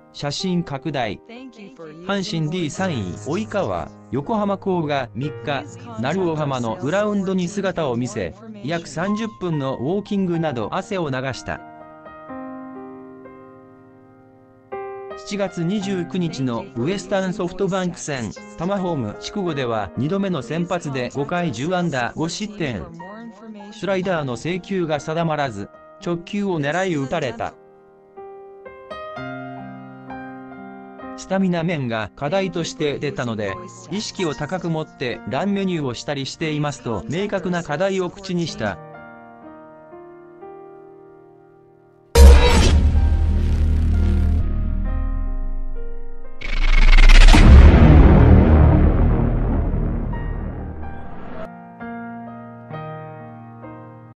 写真拡大。阪神 D3 位及川、横浜高が3日、鳴尾浜のグラウンドに姿を見せ、約30分のウォーキングなど汗を流した。7月29日のウエスタンソフトバンク戦、タマホーム筑後では2度目の先発で5回10安打5失点。スライダーの制球が定まらず、直球を狙い打たれた。スタミナ面が課題として出たので、意識を高く持ってランメニューをしたりしていますと明確な課題を口にした。